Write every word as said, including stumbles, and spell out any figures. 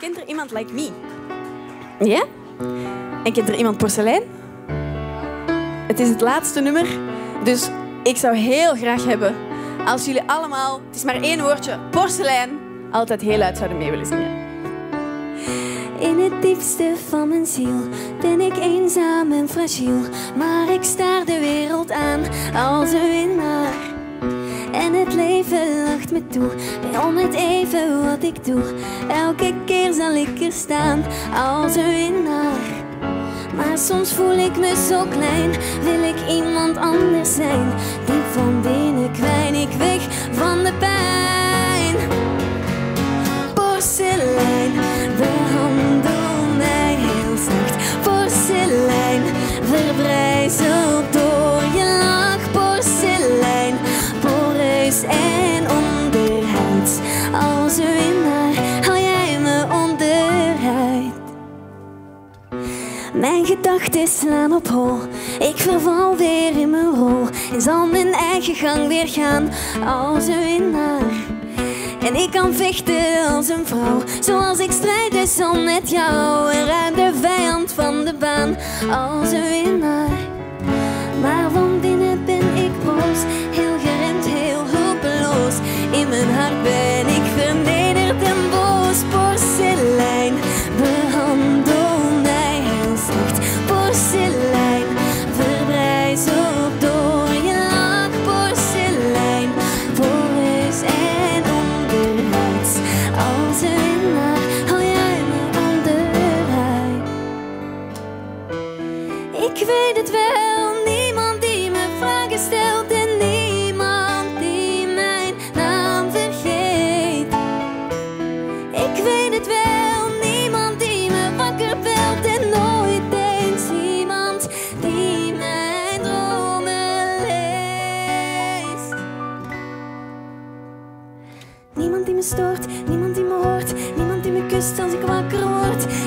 kent er iemand like me? Ja? En kent er iemand porselein? Het is het laatste nummer, dus ik zou heel graag hebben als jullie allemaal, het is maar één woordje, porselein, altijd heel luid zouden mee willen zingen. In het diepste van mijn ziel ben ik eenzaam en fragiel, maar ik staar de wereld aan als een winnaar. En het leven lacht me toe, bij om het even wat ik doe. Elke keer zal ik er staan als een winnaar. Maar soms voel ik me zo klein, wil ik iemand anders zijn. Diep van binnen kwijn ik weg van de pijn. Porselein, behandel mij heel zacht. Porselein, verbrijzeld door je lach. Porselein, poreus en onderhuids. Als een winnaar hou jij me onderuit. Mijn gedachten slaan op hol. Ik verval weer in mijn rol en zal mijn eigen gang weer gaan als een winnaar. En ik kan vechten als een vrouw, zoals ik strijd dus al met jou. En ruim de vijand van de baan als een winnaar. Maar van binnen ben ik boos, heel geremd, heel hulpeloos. In mijn hart ben ik vernederd en boos. Porselein, behandel mij heel zacht. Porselein, verbrijzeld door je lach. Porselein, poreus en onderhuids. Als een winnaar hou jij me onderuit. Ik weet het wel, niemand die me vragen stelt en niemand die mijn naam vergeet. Ik weet het wel, niemand die me wakker belt en nooit eens iemand die mijn dromen leest. Niemand die me stoort, niemand die me hoort, niemand die me kust als ik wakker word.